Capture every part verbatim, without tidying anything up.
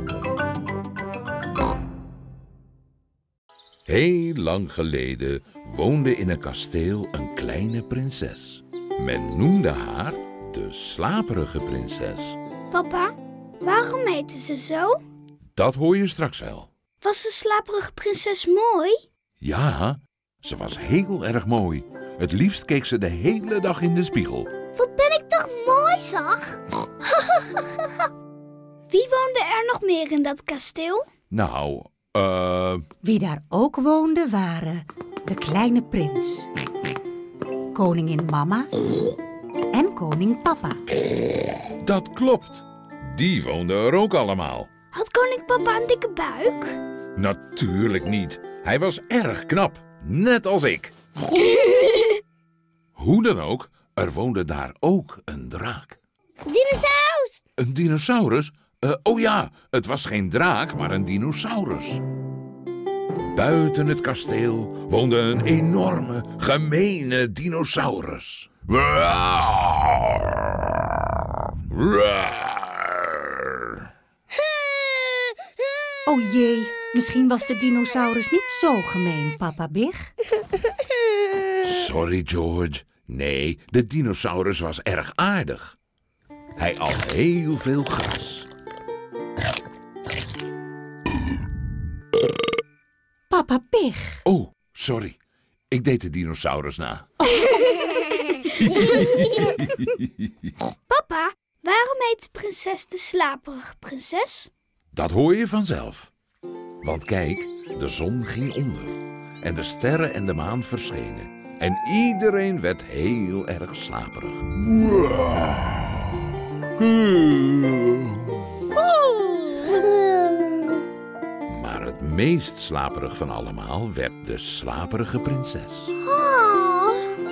Heel lang geleden woonde in een kasteel een kleine prinses. Men noemde haar de slaperige prinses. Papa, waarom heette ze zo? Dat hoor je straks wel. Was de slaperige prinses mooi? Ja, ze was heel erg mooi. Het liefst keek ze de hele dag in de spiegel. Wat ben ik toch mooi, zag? Wie woonde er nog meer in dat kasteel? Nou, eh... Wie daar ook woonde waren de kleine prins, koningin mama en koning papa. dat klopt. Die woonden er ook allemaal. Had koning papa een dikke buik? Natuurlijk niet. Hij was erg knap, net als ik. Hoe dan ook, er woonde daar ook een draak. Dinosaurus! Een dinosaurus? Uh, oh ja, het was geen draak, maar een dinosaurus. Buiten het kasteel woonde een enorme, gemene dinosaurus. Oh jee, misschien was de dinosaurus niet zo gemeen, papa Big. Sorry, George. Nee, de dinosaurus was erg aardig. Hij at heel veel gras. Papa Pig. Oh, sorry. Ik deed de dinosaurus na. Oh. Papa, waarom heet de prinses de slaperige prinses? Dat hoor je vanzelf. Want kijk, de zon ging onder. En de sterren en de maan verschenen. En iedereen werd heel erg slaperig. Maar het meest slaperig van allemaal werd de slaperige prinses. Oh.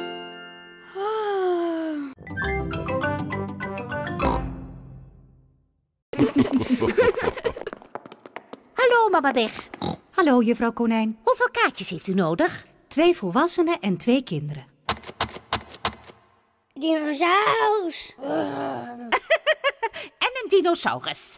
Hallo, mama Big. Hallo, juffrouw Konijn. Hoeveel kaartjes heeft u nodig? Twee volwassenen en twee kinderen. Dinosaurus. En een dinosaurus.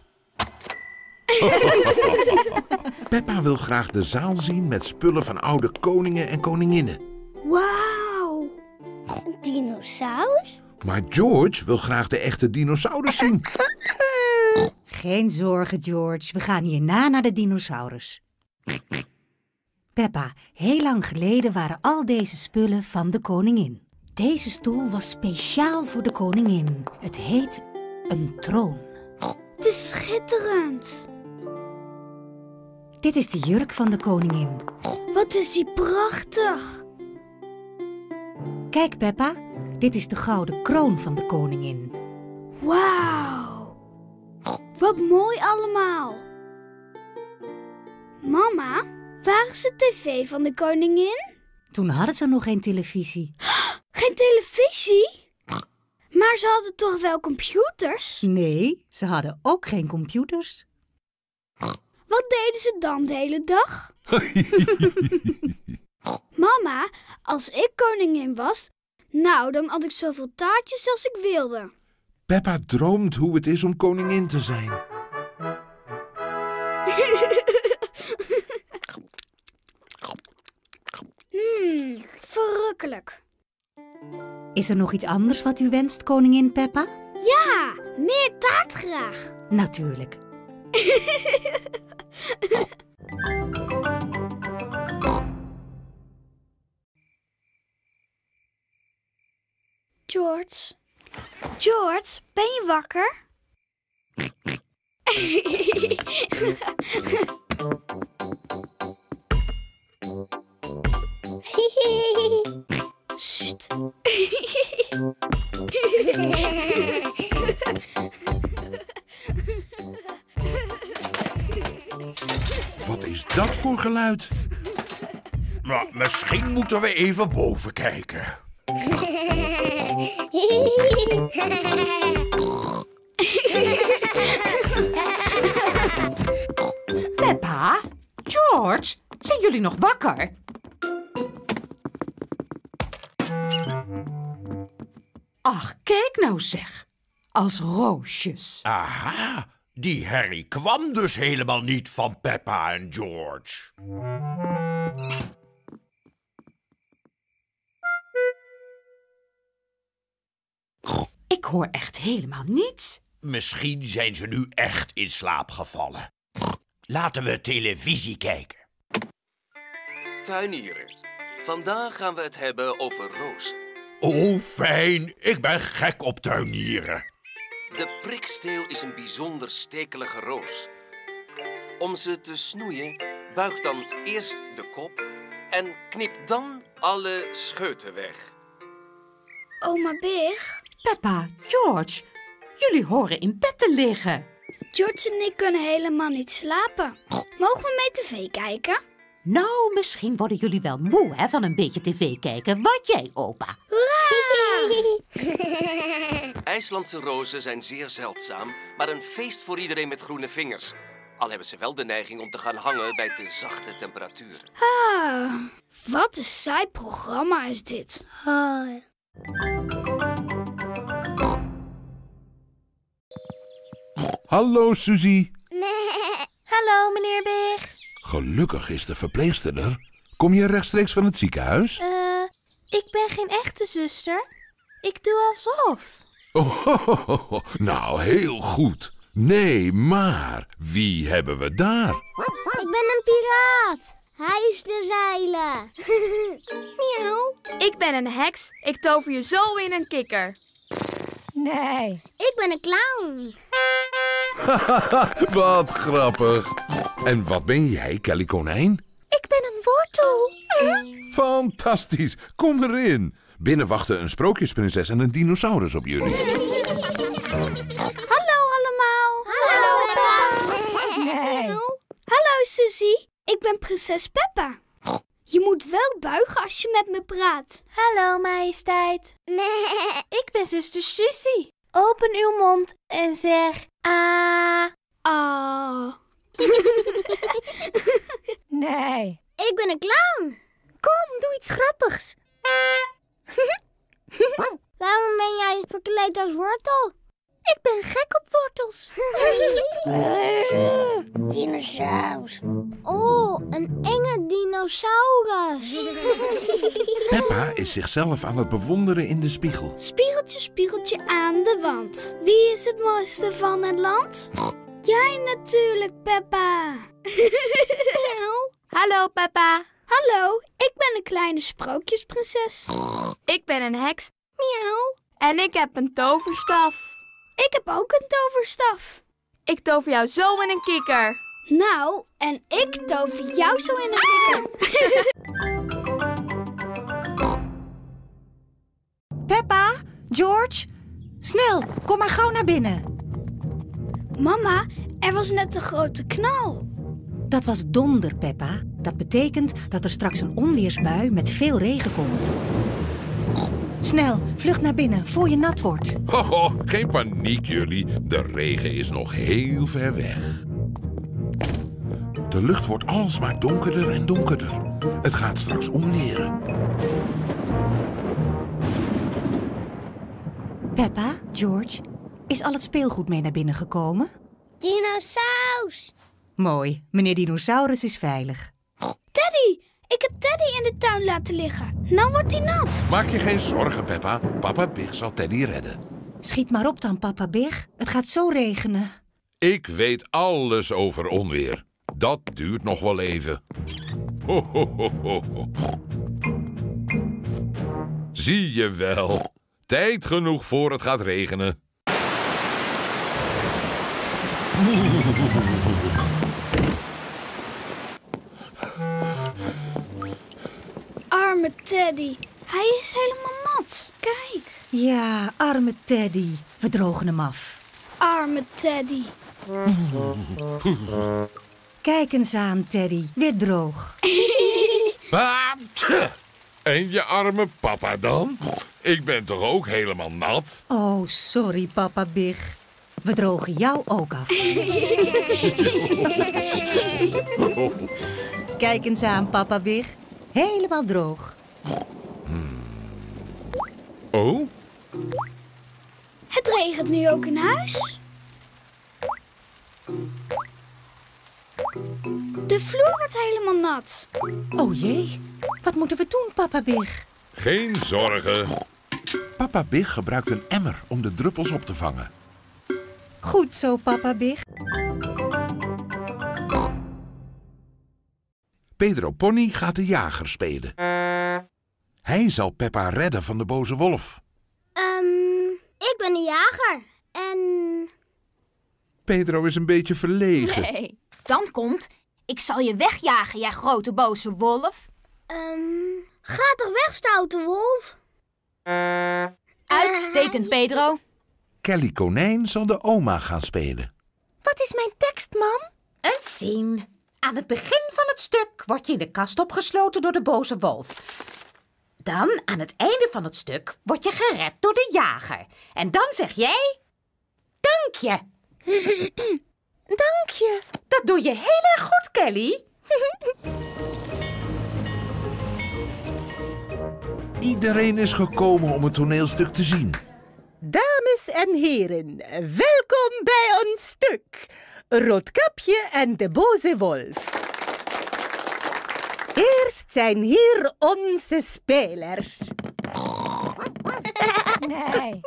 Peppa wil graag de zaal zien met spullen van oude koningen en koninginnen. Wauw. Een dinosaurus? Maar George wil graag de echte dinosaurus zien. Geen zorgen, George. We gaan hierna naar de dinosaurus. Peppa, heel lang geleden waren al deze spullen van de koningin. Deze stoel was speciaal voor de koningin. Het heet een troon. Het is schitterend. Dit is de jurk van de koningin. Wat is die prachtig. Kijk, Peppa. Dit is de gouden kroon van de koningin. Wauw. Wat mooi allemaal. Mama, waar is de tv van de koningin? Toen hadden ze nog geen televisie. Geen televisie? Maar ze hadden toch wel computers? Nee, ze hadden ook geen computers. Wat deden ze dan de hele dag? Mama, als ik koningin was, nou, dan had ik zoveel taartjes als ik wilde. Peppa droomt hoe het is om koningin te zijn. Hmm, verrukkelijk. Is er nog iets anders wat u wenst, koningin Peppa? Ja, meer taart graag. Natuurlijk. George, George, ben je wakker? Sst. Wat is dat voor geluid? Nou, misschien moeten we even boven kijken. Peppa, George, zijn jullie nog wakker? Ach, kijk nou zeg. Als roosjes. Aha, Die herrie kwam dus helemaal niet van Peppa en George. Ik hoor echt helemaal niets. Misschien zijn ze nu echt in slaap gevallen. Laten we televisie kijken. Tuinieren. Vandaag gaan we het hebben over rozen. Oh, fijn. Ik ben gek op tuinieren. De priksteel is een bijzonder stekelige roos. Om ze te snoeien, buig dan eerst de kop en knip dan alle scheuten weg. Oma Big, Peppa, George, jullie horen in bed te liggen. George en ik kunnen helemaal niet slapen. Mogen we mee tv kijken? Nou, misschien worden jullie wel moe hè, van een beetje tv kijken. Wat jij, opa? IJslandse rozen zijn zeer zeldzaam, maar een feest voor iedereen met groene vingers. Al hebben ze wel de neiging om te gaan hangen bij te zachte temperaturen. Ah, wat een saai programma is dit. Hallo, Suzy. Hallo, meneer Big. Gelukkig is de verpleegster er. Kom je rechtstreeks van het ziekenhuis? Eh, ik ben geen echte zuster. Ik doe alsof. Oh, ho, ho, ho, ho. Nou, heel goed. Nee, maar wie hebben we daar? Ik ben een piraat. Hij is de zeilen. Miauw. Ik ben een heks. Ik tover je zo in een kikker. Nee. Ik ben een clown. Wat grappig. En wat ben jij, Kelly Konijn? Ik ben een wortel. Fantastisch. Kom erin. Binnen wachten een sprookjesprinses en een dinosaurus op jullie. Hallo allemaal. Hallo, Peppa. Nee. Hallo Suzy, ik ben prinses Peppa. Je moet wel buigen als je met me praat. Hallo, majesteit. Nee. Ik ben zuster Suzy. Open uw mond en zeg ah. Ah. Nee. Ik ben een clown. Kom, doe iets grappigs. Waarom ben jij verkleed als wortel? Ik ben gek op wortels. Dinosaurus. Oh, een enge dinosaurus. Peppa is zichzelf aan het bewonderen in de spiegel. Spiegeltje, spiegeltje aan de wand. Wie is het mooiste van het land? Jij natuurlijk, Peppa. Hallo, Peppa. Hallo, ik ben een kleine sprookjesprinses. Ik ben een heks. Miauw. En ik heb een toverstaf. Ik heb ook een toverstaf. Ik tover jou zo in een kikker. Nou, en ik tover jou zo in een kikker. Peppa, George, snel, kom maar gauw naar binnen. Mama, er was net een grote knal. Dat was donder, Peppa. Dat betekent dat er straks een onweersbui met veel regen komt. Snel, vlucht naar binnen, voor je nat wordt. Ho, ho, geen paniek jullie. De regen is nog heel ver weg. De lucht wordt alsmaar donkerder en donkerder. Het gaat straks onweren. Peppa, George, is al het speelgoed mee naar binnen gekomen? Dinosaurus. Mooi, meneer Dinosaurus is veilig. Teddy, ik heb Teddy in de tuin laten liggen. Nou wordt hij nat. Maak je geen zorgen, Peppa. Papa Big zal Teddy redden. Schiet maar op dan, papa Big. Het gaat zo regenen. Ik weet alles over onweer. Dat duurt nog wel even. Ho, ho, ho, ho, ho. Zie je wel. Tijd genoeg voor het gaat regenen. Arme Teddy, hij is helemaal nat. Kijk, Ja, arme Teddy. We drogen hem af. arme Teddy. Kijk eens aan, Teddy. Weer droog. Ah, tch. En je arme papa dan? Ik ben toch ook helemaal nat? Oh, sorry, papa Big. We drogen jou ook af. Kijk eens aan, papa Big. Helemaal droog. Het regent nu ook in huis. De vloer wordt helemaal nat. Oh jee, wat moeten we doen, papa Big? Geen zorgen. Papa Big gebruikt een emmer om de druppels op te vangen. Goed zo, papa Big. Pedro Pony gaat de jager spelen. Hij zal Peppa redden van de boze wolf. Um, ik ben de jager. En... Pedro is een beetje verlegen. Nee, dan komt... Ik zal je wegjagen, jij grote boze wolf. Um, ga toch weg, stoute wolf. Uitstekend, Pedro. Kelly Konijn zal de oma gaan spelen. Wat is mijn tekst, mam? Een scene. Aan het begin van het stuk word je in de kast opgesloten door de boze wolf. Dan, aan het einde van het stuk, word je gered door de jager. En dan zeg jij... Dank je. Dank je. Dat doe je heel erg goed, Kelly. Iedereen is gekomen om het toneelstuk te zien. Dames en heren, welkom bij ons stuk. Roodkapje en de boze wolf. Eerst zijn hier onze spelers. Nee.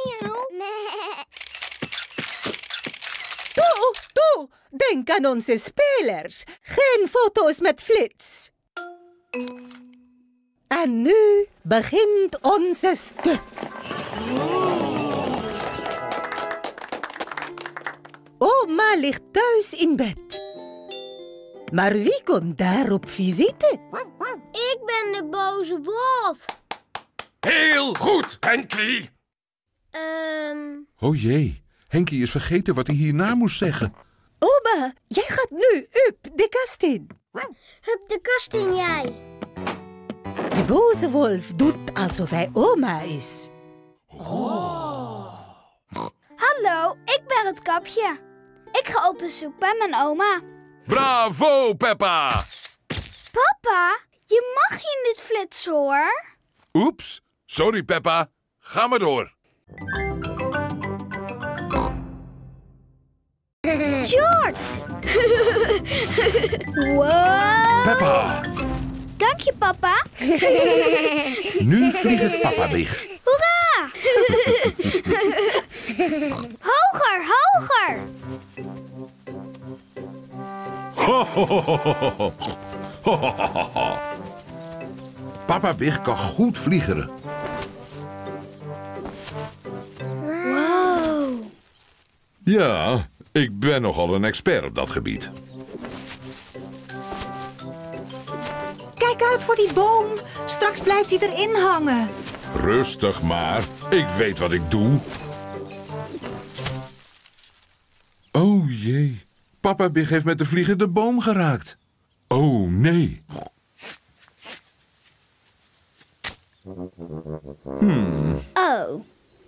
Toe, toe, denk aan onze spelers. Geen foto's met flits. En nu begint onze stuk. Oma ligt thuis in bed. Maar wie komt daar op visite? Ik ben de boze wolf. Heel goed, Henkie. Um, Oh jee, Henkie is vergeten wat hij hierna moest zeggen. Oma, jij gaat nu up de kast in. hup de kast in jij. De boze wolf doet alsof hij oma is. Hallo, ik ben het kapje. Ik ga op bezoek bij mijn oma. Bravo, Peppa! Papa, je mag hier niet flitsen, hoor. Oeps, sorry Peppa. Ga maar door. George! Wow! Peppa, Dank je, papa. nu vliegt Papa Big. Hoera! Hoger, hoger! Papa Big kan goed vliegeren. Wow! Ja, ik ben nogal een expert op dat gebied. Kijk uit voor die boom. Straks blijft hij erin hangen. Rustig maar, ik weet wat ik doe. Oh jee, Papa Big heeft met de vlieger de boom geraakt. Oh nee. Hmm. Oh.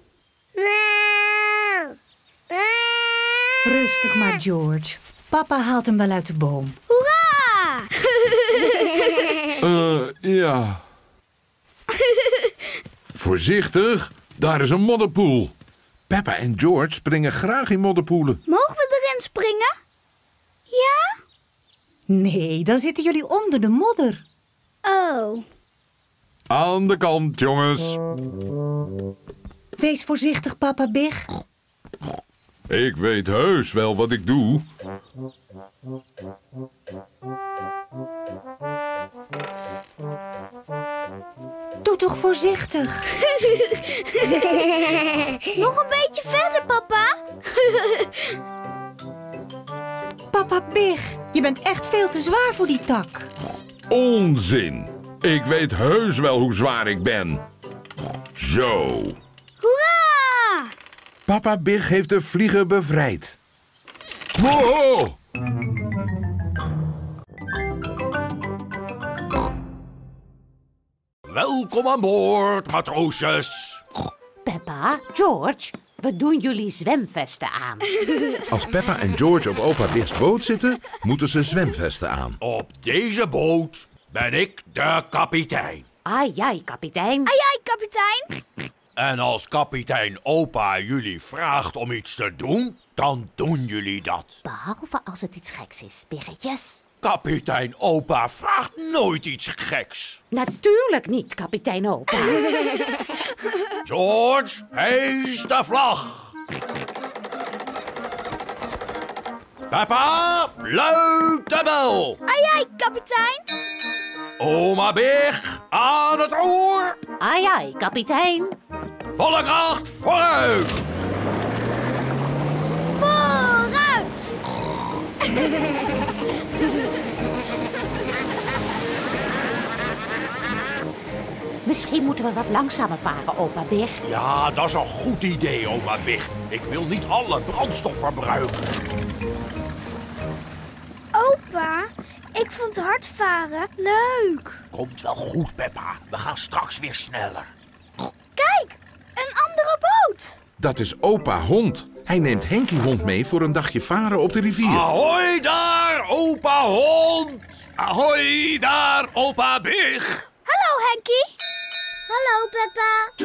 Rustig maar, George. Papa haalt hem wel uit de boom. Hoera! Eh, uh, ja. Voorzichtig, daar is een modderpoel. Peppa en George springen graag in modderpoelen. Mogen we erin springen? Ja? Nee, dan zitten jullie onder de modder. Oh. Aan de kant, jongens. Wees voorzichtig, papa Big. Ik weet heus wel wat ik doe. Doe toch voorzichtig. Nog een beetje verder, papa. Papa Big, je bent echt veel te zwaar voor die tak. Onzin. Ik weet heus wel hoe zwaar ik ben. Zo. Hoera! Papa Big heeft de vlieger bevrijd. Wow! Welkom aan boord, matroosjes. Peppa, George, we doen jullie zwemvesten aan. Als Peppa en George op opa Big's boot zitten, moeten ze zwemvesten aan. Op deze boot ben ik de kapitein. Ai, ai, kapitein. Ai, ai, kapitein. En als kapitein opa jullie vraagt om iets te doen, dan doen jullie dat. Behalve als het iets geks is, biggetjes. Kapitein Opa vraagt nooit iets geks. Natuurlijk niet, kapitein Opa. George, hees de vlag. Peppa, luid de bel. Ai, ai, kapitein. Oma Big, aan het roer. Ai, ai, kapitein. Volle kracht, vooruit. Vooruit. Misschien moeten we wat langzamer varen, opa Big. Ja, dat is een goed idee, oma Big. Ik wil niet alle brandstof verbruiken. Opa, ik vond hard varen leuk. Komt wel goed, Peppa. We gaan straks weer sneller. Kijk, een andere boot. Dat is opa Hond. Hij neemt Henkie Hond mee voor een dagje varen op de rivier. Ahoy daar, opa Hond. Ahoy daar, opa Big. Hallo, Henkie. Hallo, Peppa.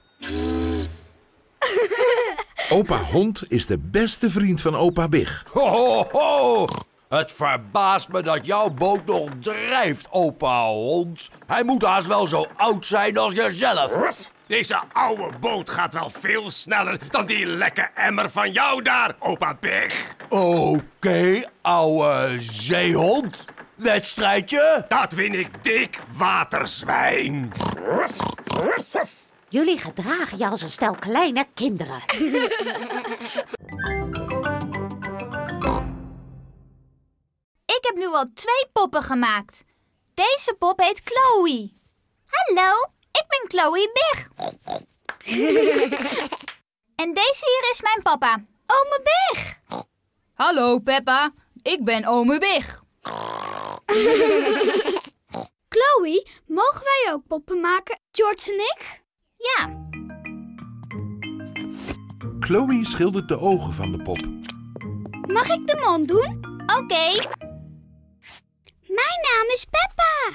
Opa Hond is de beste vriend van opa Big. Ho, ho, ho. Het verbaast me dat jouw boot nog drijft, opa Hond. Hij moet haast wel zo oud zijn als jezelf. Deze oude boot gaat wel veel sneller dan die lekke emmer van jou daar, opa Big. Oké, okay, ouwe zeehond. Wedstrijdje? Dat win ik dik, waterzwijn. Jullie gedragen je als een stel kleine kinderen. Ik heb nu al twee poppen gemaakt. Deze pop heet Chloe. Hallo, ik ben Chloe Big. En deze hier is mijn papa, Ome Big. Hallo Peppa, ik ben Ome Big. Chloe, mogen wij ook poppen maken, George en ik? Ja. Chloe schildert de ogen van de pop. Mag ik de mond doen? Oké. Okay. Mijn naam is Peppa.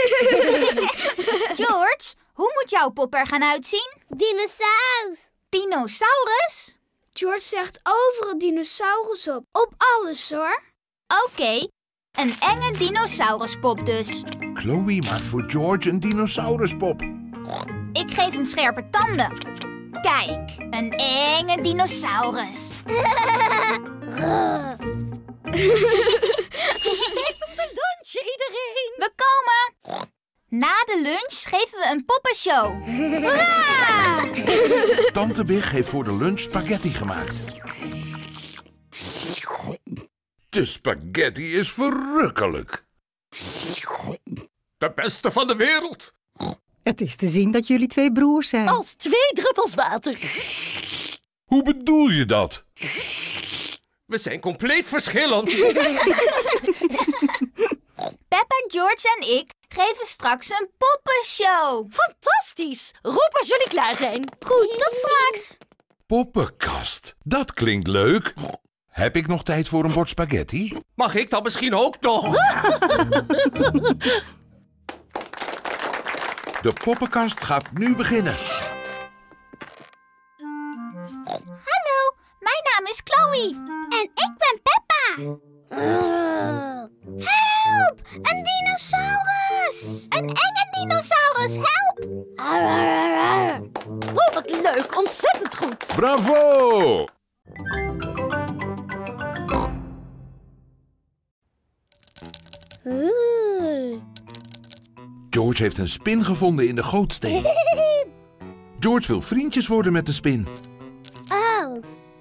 George, hoe moet jouw pop er gaan uitzien? Dinosaurus. Dinosaurus? George zegt overal dinosaurus op. Op alles, hoor. Oké, okay. Een enge dinosauruspop dus. Chloe maakt voor George een dinosauruspop. Ik geef hem scherpe tanden. Kijk, een enge dinosaurus. Geef hem de lunch, iedereen. We komen. Na de lunch geven we een poppenshow. Hoera! Tante Big heeft voor de lunch spaghetti gemaakt. De spaghetti is verrukkelijk. De beste van de wereld. Het is te zien dat jullie twee broers zijn. Als twee druppels water. Hoe bedoel je dat? We zijn compleet verschillend. Peppa, George en ik geven straks een poppenshow. Fantastisch! Roep als jullie klaar zijn. Goed, tot straks. Poppenkast, dat klinkt leuk. Heb ik nog tijd voor een bord spaghetti? Mag ik dat misschien ook nog? De poppenkast gaat nu beginnen. Hallo, mijn naam is Chloe. En ik ben Peppa. Help! Een dinosaurus! Een enge dinosaurus, help! Oh, wat leuk, ontzettend goed. Bravo! George heeft een spin gevonden in de gootsteen. George wil vriendjes worden met de spin. Oh.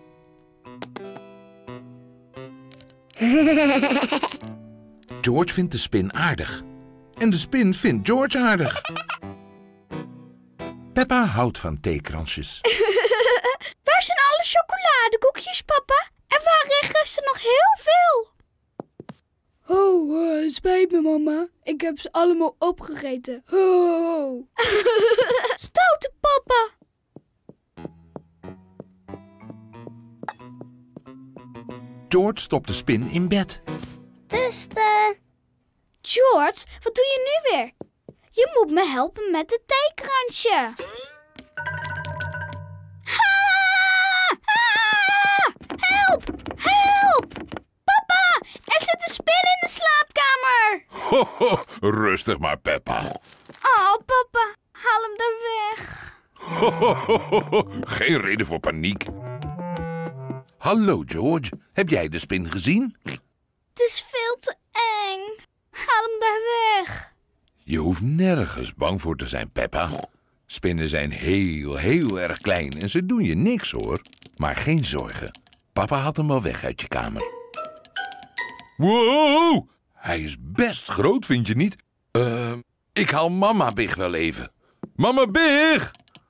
George vindt de spin aardig. En de spin vindt George aardig. Peppa houdt van theekransjes. Waar zijn alle chocoladekoekjes, papa? Er waren gisteren nog heel veel. Oh, uh, spijt me, mama. Ik heb ze allemaal opgegeten. Oh. Stoute papa. George stopt de spin in bed. Dus de... George, wat doe je nu weer? Je moet me helpen met het theekransje. Ah! Ah! Help! Help! Help! Papa, er zit een spin in de slaapkamer. Ho, ho, rustig maar, Peppa. Oh, papa, haal hem daar weg. Ho, ho, ho, ho. Geen reden voor paniek. Hallo, George. Heb jij de spin gezien? Het is veel te eng. Haal hem daar weg. Je hoeft nergens bang voor te zijn, Peppa. Spinnen zijn heel, heel erg klein en ze doen je niks, hoor. Maar geen zorgen. Papa haalt hem wel weg uit je kamer. Wow! Hij is best groot, vind je niet? Uh, ik haal mama Big wel even. Mama Big!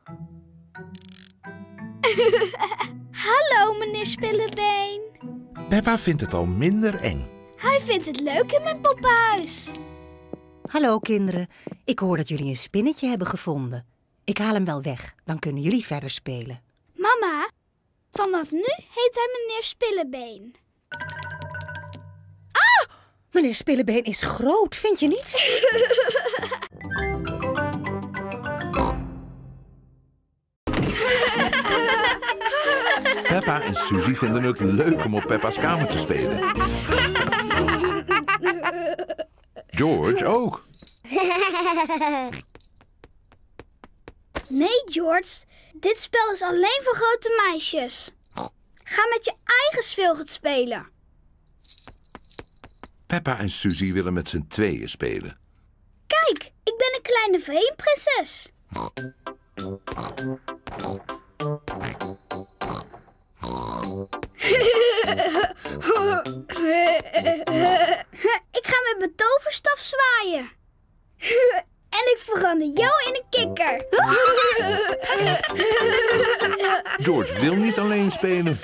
Hallo, meneer Spillebeen. Peppa vindt het al minder eng. Hij vindt het leuk in mijn poppenhuis. Hallo kinderen, ik hoor dat jullie een spinnetje hebben gevonden. Ik haal hem wel weg, dan kunnen jullie verder spelen. Mama, vanaf nu heet hij meneer Spillebeen. Ah! Meneer Spillebeen is groot, vind je niet? Peppa en Suzy vinden het leuk om op Peppa's kamer te spelen. George ook. Nee, George. Dit spel is alleen voor grote meisjes. Ga met je eigen speelgoed spelen. Peppa en Suzy willen met z'n tweeën spelen. Kijk, ik ben een kleine veenprinses. Ik ga met mijn toverstaf zwaaien. En ik verander jou in een kikker. George wil niet alleen spelen.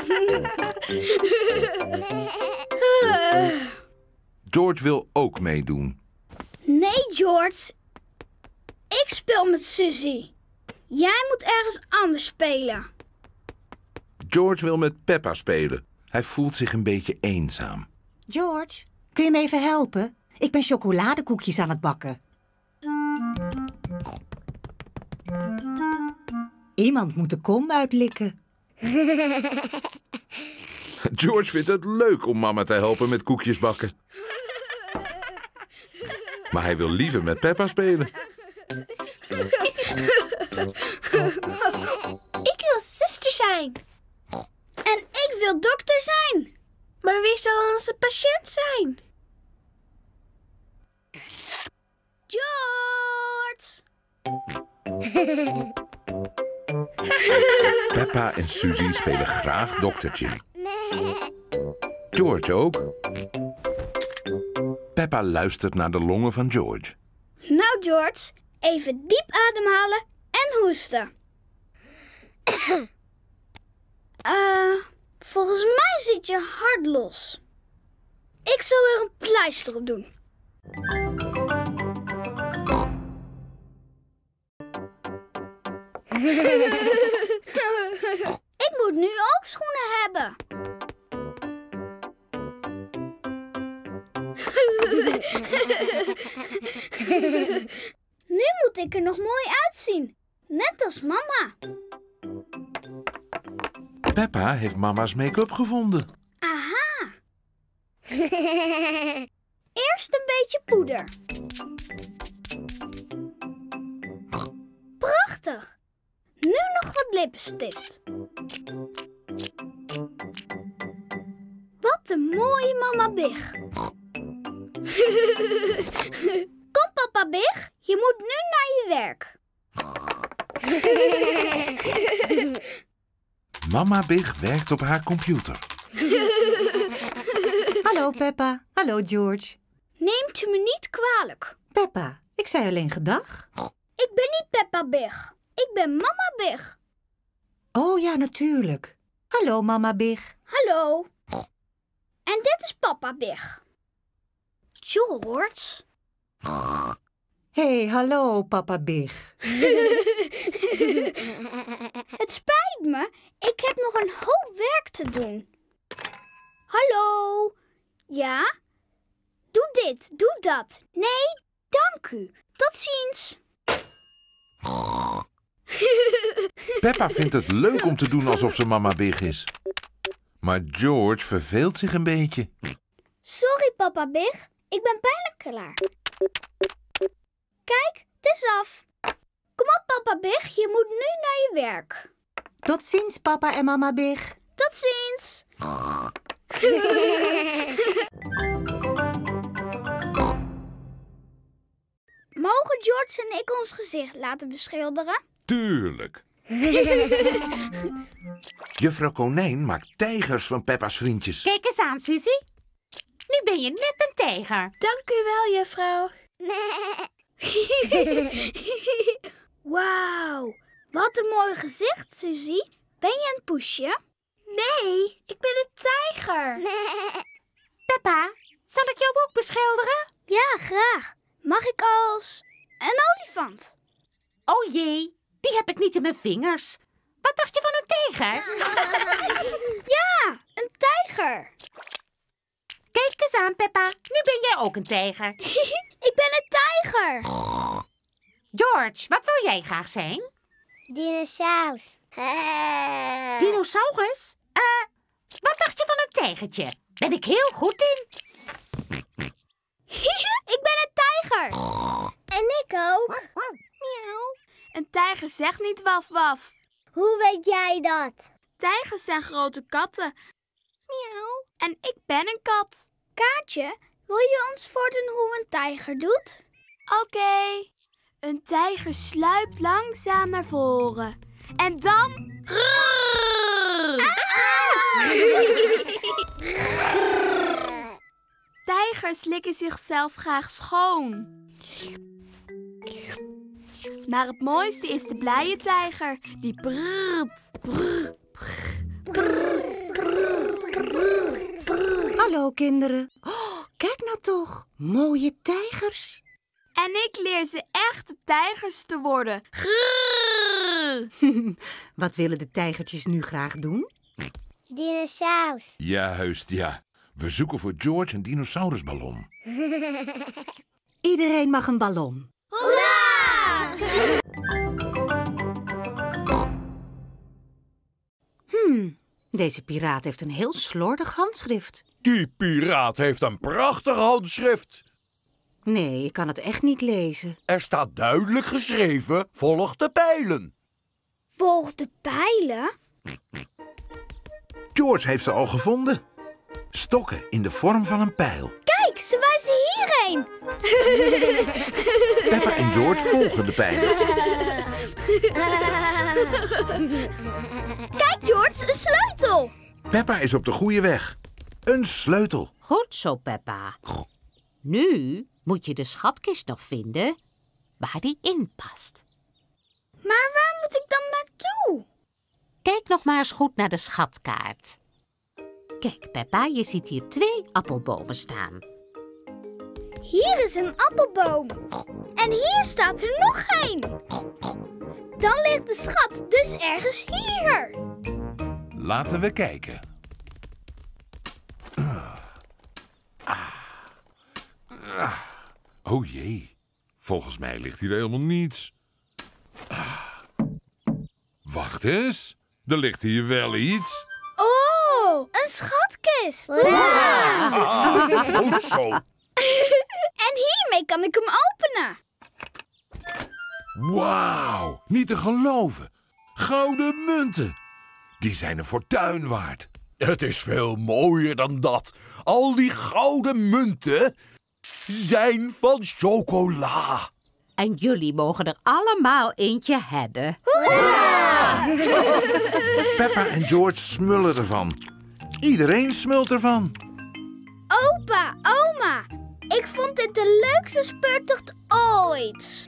George wil ook meedoen. Nee, George. Ik speel met Suzy. Jij moet ergens anders spelen. George wil met Peppa spelen. Hij voelt zich een beetje eenzaam. George, kun je me even helpen? Ik ben chocoladekoekjes aan het bakken. Iemand moet de kom uitlikken. George vindt het leuk om mama te helpen met koekjes bakken. Maar hij wil liever met Peppa spelen. Ik wil zuster zijn. En ik wil dokter zijn. Maar wie zal onze patiënt zijn? George! Peppa en Suzy spelen graag doktertje. George ook. Peppa luistert naar de longen van George. Nou, George, even diep ademhalen en hoesten. uh, volgens mij zit je hart los. Ik zal er een pleister op doen. Ik moet nu ook schoenen hebben. Nu moet ik er nog mooi uitzien. Net als mama. Peppa heeft mama's make-up gevonden. Aha. Eerst een beetje poeder. Prachtig. Nu nog wat lippenstift. Wat een mooie mama Big. Kom, papa Big. Je moet nu naar je werk. Mama Big werkt op haar computer. Hallo Peppa, hallo George. Neemt u me niet kwalijk. Peppa, ik zei alleen gedag. Ik ben niet Peppa Big. Ik ben mama Big. Oh ja, natuurlijk. Hallo mama Big. Hallo. En dit is papa Big. George. Hey, hallo papa Big. Het spijt me. Ik heb nog een hoop werk te doen. Hallo. Ja? Doe dit, doe dat. Nee, dank u. Tot ziens. Peppa vindt het leuk om te doen alsof ze mama Big is. Maar George verveelt zich een beetje. Sorry, papa Big. Ik ben bijna klaar. Kijk, het is af. Kom op, papa Big. Je moet nu naar je werk. Tot ziens, papa en mama Big. Tot ziens. Mogen George en ik ons gezicht laten beschilderen? Tuurlijk. Juffrouw Konijn maakt tijgers van Peppa's vriendjes. Kijk eens aan, Suzy. Nu ben je net een tijger. Dank u wel, juffrouw. Wauw, wat een mooi gezicht, Suzy. Ben je een poesje? Nee, ik ben een tijger. Peppa, zal ik jou ook beschilderen? Ja, graag. Mag ik als een olifant? Oh jee, die heb ik niet in mijn vingers. Wat dacht je van een tijger? Ja, een tijger. Kijk eens aan, Peppa. Nu ben jij ook een tijger. Ik ben een tijger. George, wat wil jij graag zijn? Dinosaurus. Dinosaurus? Eh, uh, wat dacht je van een tijgertje? Ben ik heel goed in. Ik ben een tijger. En ik ook. Miauw. Een tijger zegt niet waf waf. Hoe weet jij dat? Tijgers zijn grote katten. Miauw. En ik ben een kat. Kaartje, wil je ons voordoen hoe een tijger doet? Oké. Okay. Een tijger sluipt langzaam naar voren. En dan... Tijgers likken zichzelf graag schoon. Maar het mooiste is de blije tijger. Die brrrt, brrr, brrr, brrr. Hallo kinderen. Oh, kijk nou toch. Mooie tijgers. En ik leer ze echte tijgers te worden. Wat willen de tijgertjes nu graag doen? Dinosaurus. Juist, ja. We zoeken voor George een dinosaurusballon. Iedereen mag een ballon. Hoera! Hmm, deze piraat heeft een heel slordig handschrift. Die piraat heeft een prachtig handschrift. Nee, ik kan het echt niet lezen. Er staat duidelijk geschreven, volg de pijlen. Volg de pijlen? George heeft ze al gevonden. Stokken in de vorm van een pijl. Kijk, ze wijzen hierheen. Peppa en George volgen de pijlen. Kijk, George, een sleutel. Peppa is op de goede weg. Een sleutel. Goed zo, Peppa. Nu moet je de schatkist nog vinden waar die in past. Maar waar moet ik dan naartoe? Kijk nog maar eens goed naar de schatkaart. Kijk, Peppa, je ziet hier twee appelbomen staan. Hier is een appelboom. En hier staat er nog één. Dan ligt de schat dus ergens hier. Laten we kijken. Uh. Ah. Ah. Oh jee. Volgens mij ligt hier helemaal niets. Ah. Wacht eens. Er ligt hier wel iets. Oh, een schatkist. Ah, goed zo. En hiermee kan ik hem openen. Wauw, niet te geloven. Gouden munten. Die zijn een fortuin waard. Het is veel mooier dan dat. Al die gouden munten zijn van chocola. En jullie mogen er allemaal eentje hebben. Hoera! Peppa en George smullen ervan. Iedereen smult ervan. Opa, oma, ik vond dit de leukste speurtocht ooit.